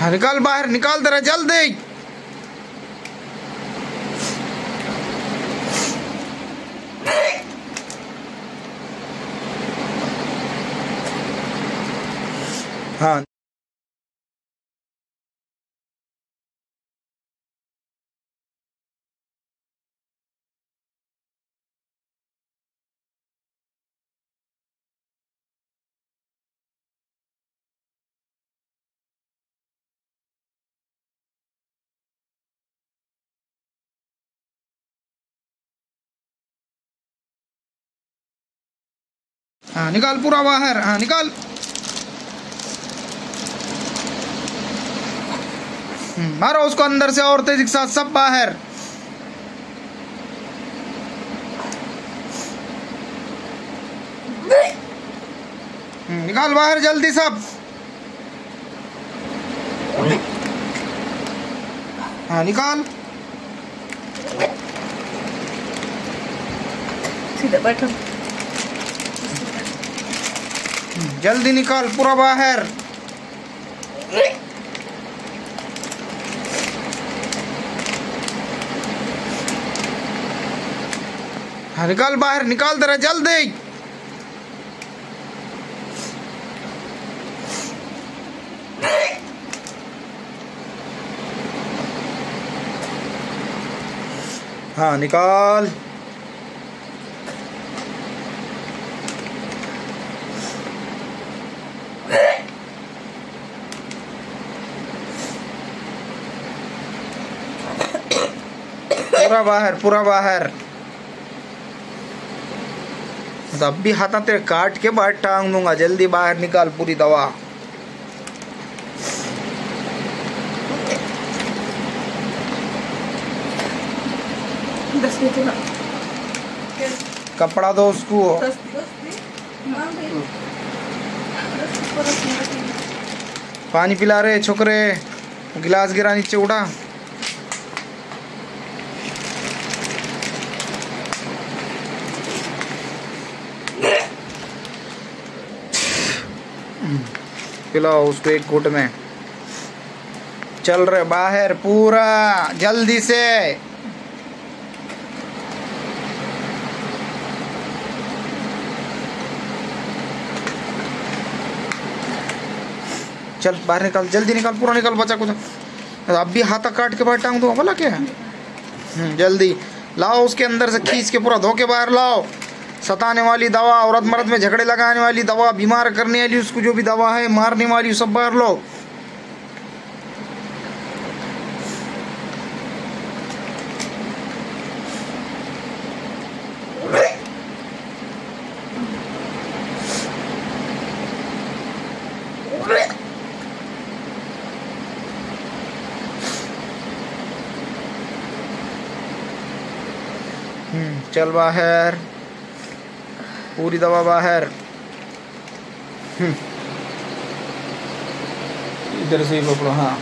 निकाल बाहर, निकाल दे रहा जल्दी। हाँ हाँ निकाल पूरा बाहर। हाँ निकाल। मारो उसको अंदर से और तेजी के साथ सब बाहर। निकाल बाहर जल्दी सब। हाँ निकाल। सीधा बैठो। जल्दी निकाल पूरा बाहर। हाँ निकाल बाहर, निकाल दे रहा जल्दी। हाँ निकाल। पूरा बाहर, पूरा बाहर। अब भी हाथ तेरे काट के बाहर टांग दूंगा। जल्दी बाहर निकाल पूरी दवा। कपड़ा दो उसको। पानी पिला रहे छोकरे। गिलास गिरा नीचे उड़ा। पिलाओ उसको एक घूंट में। चल रहे बाहर पूरा जल्दी से। चल बाहर निकाल, जल्दी निकाल, पूरा निकाल बचा कुछ। अब भी हाथा काट के बाहर टांग दूंगा बोला क्या। जल्दी लाओ उसके अंदर से खींच के पूरा धो के बाहर लाओ। सताने वाली दवा, औरत मर्द में झगड़े लगाने वाली दवा, बीमार करने वाली उसको जो भी दवा है, मारने वाली, सब बाहर लो। चल बाहर, पूरी दवा बाहर। इधर से ही पकड़ो। हाँ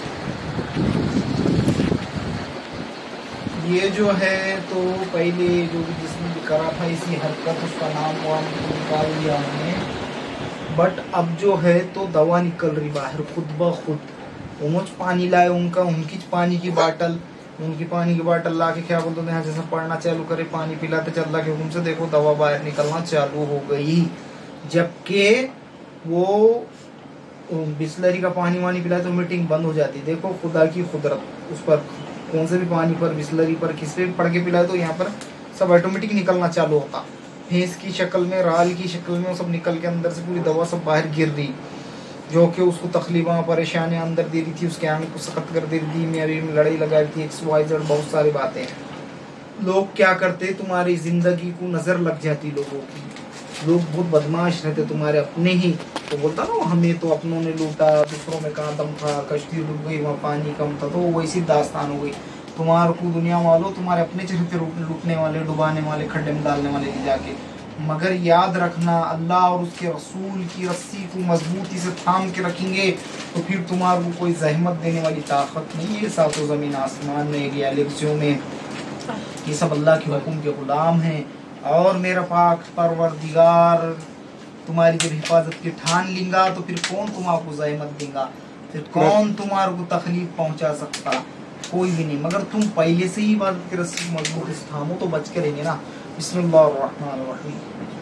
ये जो है तो पहले जो भी जिसने भी करा था इसी हरकत, उसका नाम वाम निकाल दिया हमने। बट अब जो है तो दवा निकल रही बाहर खुद ब खुद। वो मुझ पानी लाए उनका, उनकी पानी की बाटल, उनकी पानी की बाटल ला के क्या बोलते हैं, जैसे पढ़ना चालू करे, पानी पिलाते चल रहा के हुक्म से देखो दवा बाहर निकलना चालू हो गई। जबकि वो बिस्लरी का पानी वानी पिलाए तो मीटिंग बंद हो जाती। देखो खुदा की कुदरत, उस पर कौन से भी पानी पर, बिस्लरी पर, किस पे पड़ के पिलाए तो यहाँ पर सब ऑटोमेटिक निकलना चालू होता। भैंस की शक्ल में, राल की शक्ल में, वो सब निकल के अंदर से पूरी दवा सब बाहर गिर रही, जो कि उसको तकलीफा परेशानियां अंदर दे रही थी, उसके आंख को सख्त कर दे रही थी, मेरी लड़ाई लगा रही थी, XYZ बहुत सारी बातें। लोग क्या करते, तुम्हारी जिंदगी को नजर लग जाती लोगों की। लोग बहुत बदमाश रहते तुम्हारे अपने ही। तो बोलता ना हमें तो अपनों ने लूटा, दूसरों में कहाँ दम था, कश्ती डूब गई, वहाँ पानी कम था, तो वैसी दास्तान हो गई। तुम्हारे को दुनिया वालों तुम्हारे अपने चेहरे लूटने वाले, डुबाने वाले, खड्डे में डालने वाले जाके। मगर याद रखना, अल्लाह और उसके रसूल की रस्सी को मजबूती से थाम के रखेंगे तो फिर तुम्हारे को कोई जहमत देने वाली ताकत नहीं है। सातों ज़मीन आसमान में, गैलेक्सियों में, ये सब अल्लाह के हुक्म के गुलाम हैं। और मेरा पाक परवरदिगार तुम्हारी जब हिफाजत की ठान लेंगा तो फिर कौन तुम्हारे जहमत देगा। फिर कौन तुम्हारे को तकलीफ पहुंचा सकता? कोई भी नहीं, मगर तुम पहले से ही इबादत की रस्सी मजबूत थामो तो बच के रहेंगे ना। बिस्मिल्लाहिर्रहमानिर्रहीम।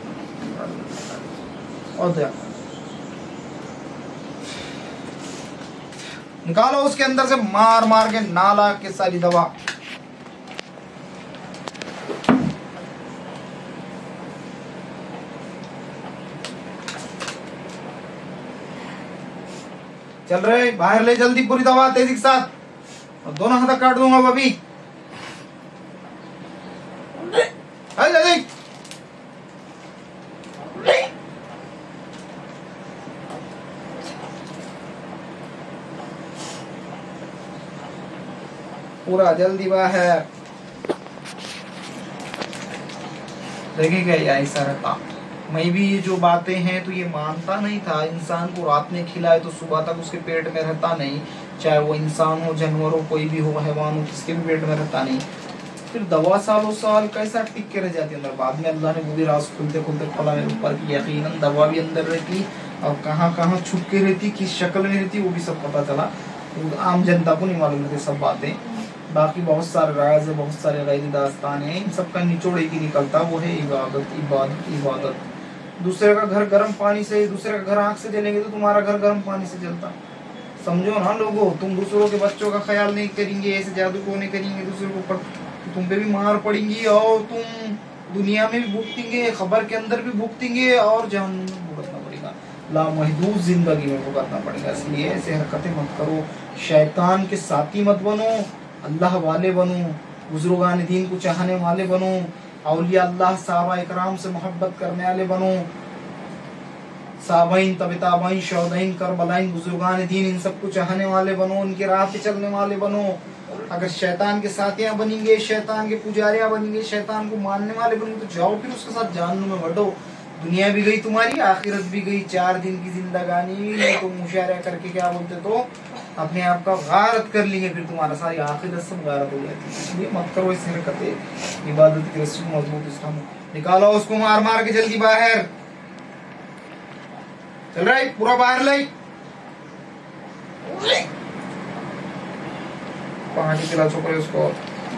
और दया निकालो उसके अंदर से, मार मार के नाला के सारी दवा। चल रहे बाहर ले जल्दी, पूरी दवा तेजी के साथ, और दोनों हाथ काट दूंगा अभी। जल्दी पूरा जल्दी बाहर। देखेगा ये ऐसा रहता। मैं भी ये जो बातें हैं तो ये मानता नहीं था। इंसान को रात में खिलाए तो सुबह तक उसके पेट में रहता नहीं, चाहे वो इंसान हो, जानवर हो, कोई भी हो, हैवान हो, किसके भी पेट में रहता नहीं। फिर दवा सालों साल कैसा टिक के रह जाती है अंदर। बाद में अल्लाह ने वो भी राज खुलते खुलते खोला मेरे ऊपर की यकीनन दवा भी अंदर रहती, और कहाँ कहाँ छुप के रहती, किस शक्ल में रहती, वो भी सब पता चला। आम जनता को नहीं मालूम रहती सब बातें। बाकी बहुत सारे राज है, बहुत सारे गैरी दास्तान है, इन सब का निचोड़ एक ही निकलता, वो है इबादत इबादत इबादत। दूसरे का घर गर्म पानी से, दूसरे का घर आँख से जलेंगे तो तुम्हारा घर गर्म पानी से जलता। समझो ना लोगों, तुम दूसरों के बच्चों का ख्याल नहीं करेंगे, ऐसे जादू को नहीं करेंगे दूसरों के ऊपर, तो तुम पे भी मार पड़ेंगी, और तुम दुनिया में भी भुगतेंगे, खबर के अंदर भी भुगतेंगे, और जहन्नुम में भुगतना पड़ेगा, लामहदूद जिंदगी में भुगतना पड़ेगा। इसलिए ऐसे हरकतें मत करो, शैतान के साथी मत बनो, अल्लाह वाले बनो, बुजुर्गान दीन को चाहने वाले बनो, औलिया अल्लाह साहबा इकराम से मोहब्बत करने वाले बनो, साबाइन तबताबाइन शौदाइन करबलाइन बुजुर्गान दीन इन सबको चाहने वाले बनो, उनके राह पे चलने वाले बनो। अगर शैतान के साथियां बनेंगे, शैतान के पुजारियां बनेंगे, शैतान को मानने वाले बनेंगे, तो जाओ फिर उसके साथ जहन्नुम में बढ़ो। दुनिया भी गई तुम्हारी, आखिरत भी गई, 4 दिन की जिंदगानी। तो मुशायरा करके क्या बोलते, तो अपने आप का गारत कर लेंगे, फिर तुम्हारा सारी आखिरत सब गारत हो जाती है। इसलिए मत करो ऐसी हरकतें, इबादत की रस्सी को मजबूत इस्लाम। निकालो उसको, मार मार के जल्दी बाहर। चल रहा है पूरा बाहर ले, पानी पिला छोकरे उसको।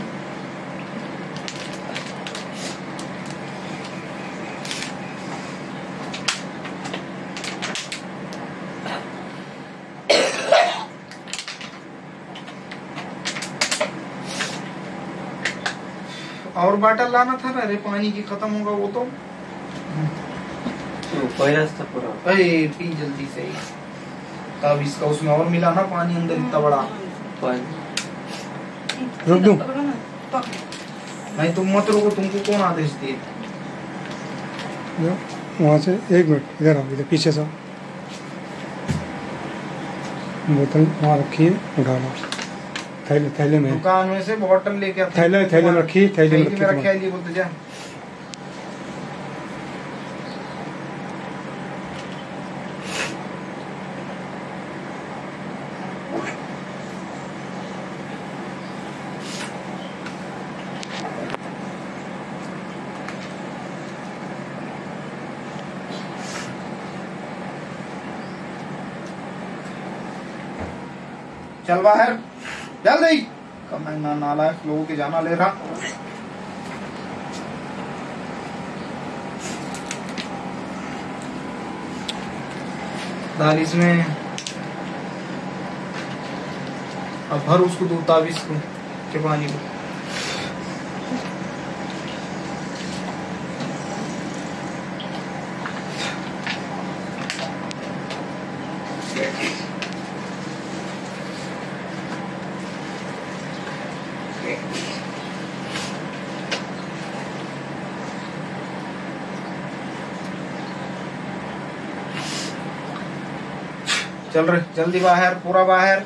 और बाटल लाना था ना, अरे पानी की खत्म होगा वो तो पूरा। पी जल्दी से, तब इसका उसमें और मिला ना पानी अंदर इतना बड़ा। रुक दूं? नहीं तुम मत रुको, तुमको कौन आदेश दिए? वहाँ से 1 मिनट इधर आओ, इधर पीछे से। बोतल वहाँ रखी है, उठा लो। थैले में, दुकान में से बोतल लेके थैले में रखी, थैले में रखी है। बोलते जा चल बाहर जल्दी। कम ना नालायक लोगों के जाना ले रहा। डाल इसमें, अब भर उसको 2 ताबीज को के पानी को। चल रहे जल्दी बाहर, पूरा बाहर।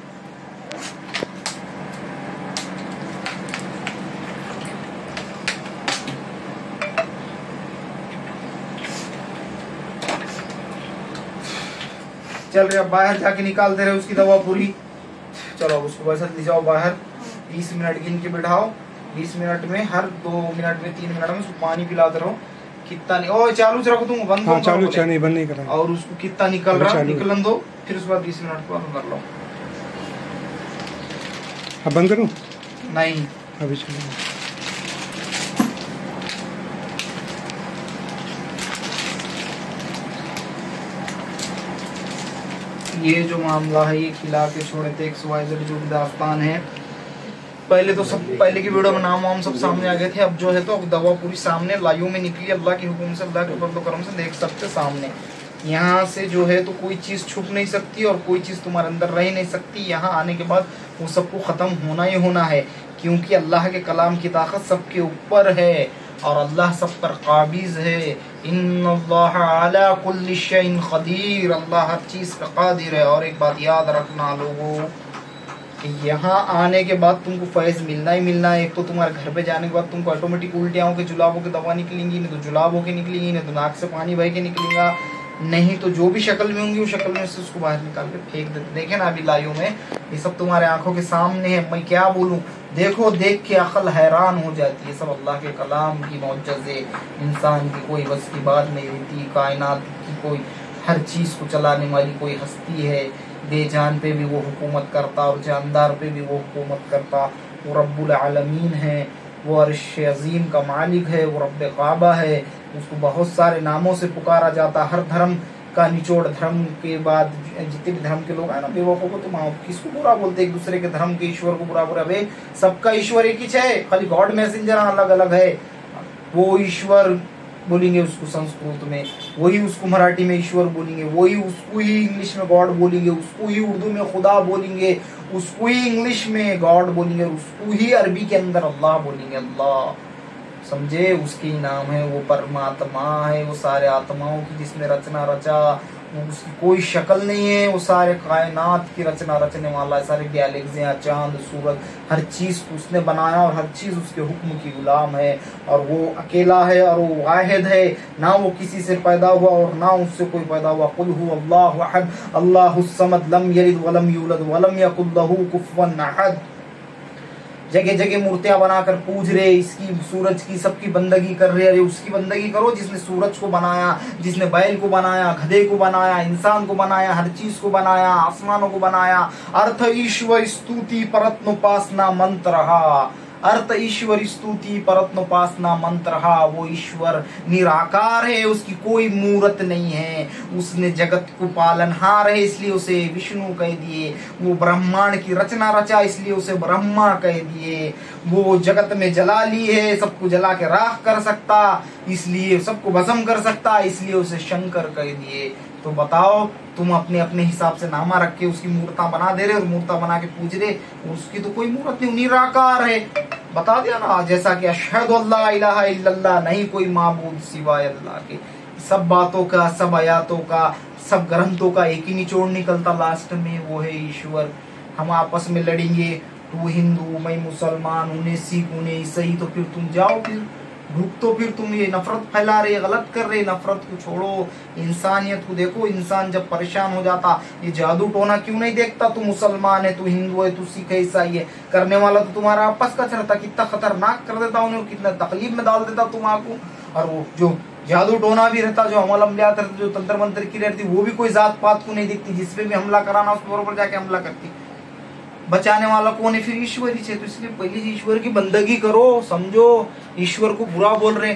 चल रहे, अब बाहर जाके निकालते रहे उसकी दवा पूरी। चलो अब उसको वैसे ले जाओ बाहर, 20 मिनट गिन के बिठाओ। 20 मिनट में हर 2 मिनट में 3 मिनट में उसको पानी पिलाते रहो कितना नहीं, ओ चालू रखो तुम, बंद हाँ चालू नहीं, बंद नहीं करा। और उसको कितना निकल रहा निकलन दो, फिर उसके बाद 20 मिनट को कर लो। अब बंद करूँ? नहीं अभी चलो। ये जो मामला है ये खिला के छोड़े थे XYZ जो भी दास्तान है। पहले तो सब पहले की वीडियो में नाम वाम सब सामने आ गए थे, अब जो है तो अब दवा पूरी सामने लाइव में निकली, अल्लाह की हुक्म से, अल्लाह के फजल करम से देख सकते सामने। यहाँ से जो है तो कोई चीज़ छुप नहीं सकती और कोई चीज़ तुम्हारे अंदर रह नहीं सकती। यहाँ आने के बाद वो सबको ख़त्म होना ही होना है, क्योंकि अल्लाह के कलाम की ताकत सबके ऊपर है और अल्लाह सब पर काबिज है। इन्नल्लाह अला कुल्लि शैइन क़दीर, अल्लाह हर चीज़ का कादिर है। और एक बात याद रखना लोगों, यहाँ आने के बाद तुमको फैज़ मिलना ही मिलना है। एक तो तुम्हारे घर पे जाने के बाद तुमको ऑटोमेटिक उल्टियाँ के जुलाबों की दवा निकलेंगी, नहीं तो जुलाब होके निकलेंगी, नहीं तो नाक से पानी बह के निकलेगा, नहीं तो जो भी शक्ल में होंगी उस शक्ल में से उसको बाहर निकाल के फेंक देते। देखे ना अभी लाइव में ये सब तुम्हारे आंखों के सामने है, मैं क्या बोलूँ, देखो देख के अकल हैरान हो जाती है। सब अल्लाह के कलाम की मौजज़े, इंसान की कोई बस की बात नहीं रहती, कायनात की कोई हर चीज़ को चलाने वाली कोई हस्ती है, बेजान पे भी वो हुकूमत करता और जानदार पे भी वो हुकूमत करता। वो रब्बुल आलमीन है, वो अर्श अज़ीम का मालिक है, वो रब्ब काबा है। उसको बहुत सारे नामों से पुकारा जाता। हर धर्म का निचोड़, धर्म के बाद जितने भी धर्म के लोग हैं ना बेवकूफ़ को, तुम किसको बुरा बोलते, एक दूसरे के धर्म के ईश्वर को बुरा बुरा। भाई सबका ईश्वर एक ही है, खाली गॉड मैसेंजर अलग अलग है। वो ईश्वर बोलेंगे उसको संस्कृत में, वही उसको मराठी में ईश्वर बोलेंगे, वही उसको ही इंग्लिश में गॉड बोलेंगे, उसको ही उर्दू में खुदा बोलेंगे, उसको ही इंग्लिश में गॉड बोलेंगे, उसको ही अरबी के अंदर अल्लाह बोलेंगे। अल्लाह समझे, उसके नाम है, वो परमात्मा है, वो सारे आत्माओं की जिसने रचना रचा, उसकी कोई शक्ल नहीं है, वो सारे कायनात की रचना रचने वाला है, सारे गैलेक्सियाँ, चांद, सूरज, हर चीज़ उसने बनाया और हर चीज़ उसके हुक्म की गुलाम है। और वो अकेला है और वो वाहिद है, ना वो किसी से पैदा हुआ और ना उससे कोई पैदा हुआ। कुल हु अल्लाहु अहद अल्लाहुस समद लम यलिद वलम यूलद वलम यकुल लहू कुफुवन अहद। जगह जगह मूर्तियां बनाकर पूज रहे, इसकी सूरज की सबकी बंदगी कर रहे। अरे उसकी बंदगी करो जिसने सूरज को बनाया, जिसने बैल को बनाया, गधे को बनाया, इंसान को बनाया, हर चीज को बनाया, आसमानों को बनाया। अर्थ ईश्वर स्तुति परत्नोपासना मंत्र, अर्थ ईश्वर स्तुति परत्नोपासना मंत्र। वो ईश्वर निराकार है, उसकी कोई मूर्त नहीं है, उसने जगत को पालनहार है इसलिए उसे विष्णु कह दिए। वो ब्रह्मांड की रचना रचा इसलिए उसे ब्रह्मा कह दिए। वो जगत में जला ली है, सबको जला के राख कर सकता इसलिए, सबको भस्म कर सकता इसलिए उसे शंकर कह दिए। तो बताओ, तुम अपने अपने हिसाब से नामा रख के उसकी मूर्ता बना दे रहे और मूर्ता बना के पूज रहे, उसकी तो कोई मूर्त नहीं, निराकार है। बता दिया ना, जैसा कि अशहदु अल्ला इलाहा इल्लल्लाह, नहीं कोई माबूद सिवाय अल्लाह के। सब बातों का, सब आयातों का, सब ग्रंथों का एक ही निचोड़ निकलता लास्ट में, वो है ईश्वर। हम आपस में लड़ेंगे, तू हिंदू मैं मुसलमान, उन्हें सिख उन्हें ईसाई, तो फिर तुम जाओ फिर ग्रुप, तो फिर तुम ये नफरत फैला रहे, गलत कर रहे। नफरत को छोड़ो, इंसानियत को देखो। इंसान जब परेशान हो जाता, ये जादू टोना क्यों नहीं देखता? तू मुसलमान है, तू हिंदू है, तू सिख है, ईसाई है, करने वाला तो तुम्हारा आपस का चलता, कितना खतरनाक कर देता उन्हें, कितना तकलीफ में डाल देता तुम्हारा। और वो जो जादू टोना भी रहता, जो अमल अमलियात रहती, जो तंत्र मंत्र की रहती, वो भी कोई जात पात को नहीं दिखती, जिसपे भी हमला कराना उसके बरोबर जाके हमला करती। बचाने वाला कौन है? फिर ईश्वर ही है। तो इसलिए पहले ईश्वर की बंदगी करो, समझो। ईश्वर को बुरा बोल रहे,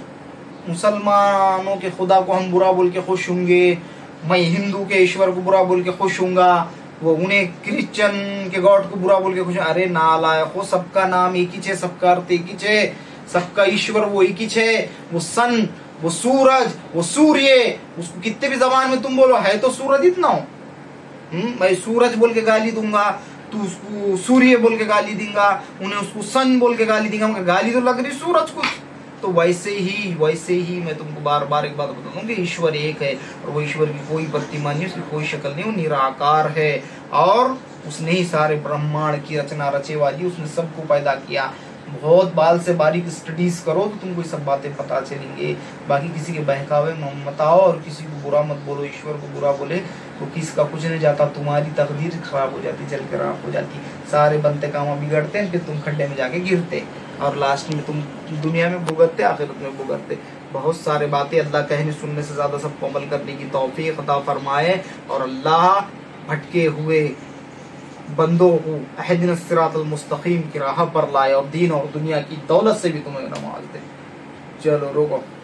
मुसलमानों के खुदा को हम बुरा बोल के खुश होंगे, मैं हिंदू के ईश्वर को बुरा बोल के खुश होऊंगा, वो उन्हें क्रिश्चियन के गॉड को बुरा बोल के खुश। अरे नालायक हो, सबका नाम एक ही है, सबका अर्थ एक ही है, सबका ईश्वर वो एक ही है। वो सन, वो सूरज, वो सूर्य, उसको कितने भी जबान में तुम बोलो, है तो सूरज इतना हो। मैं सूरज बोल के गाली दूंगा, तू उसको सूर्य बोल के गाली देगा, उन्हें उसको सन बोल के गाली देगा, मगर गाली तो लग रही सूरज को। तो वैसे ही मैं तुमको बार बार एक बात बता दूं कि ईश्वर एक है और वो ईश्वर की कोई प्रतिमा नहीं, उसकी कोई शक्ल नहीं, वो निराकार है और उसने ही सारे ब्रह्मांड की रचना रचे वाली, उसने सबको पैदा किया। बहुत बाल से बारीक स्टडीज करो तो तुमको सब बातें पता चलेंगे। बाकी किसी के बहकावे मत आओ और किसी को बुरा मत बोलो। ईश्वर को बुरा बोले तो किसका कुछ नहीं जाता, तुम्हारी तकदीर खराब हो जाती, जल के राख हो जाती। सारे बनते काम बिगड़ते हैं, फिर तुम खड्डे में जाके गिरते और लास्ट में तुम दुनिया में भुगतते, आखिरत में भुगतते। बहुत सारे बातें अल्लाह कहने सुनने से ज़्यादा सबको अमल करने की तौफीक अता फरमाए, और अल्लाह भटके हुए बंदों को अहदिन सिरातल मुस्तकीम की राह पर लाए और दीन और दुनिया की दौलत से भी तुम्हें नवाज दे। चलो रुको।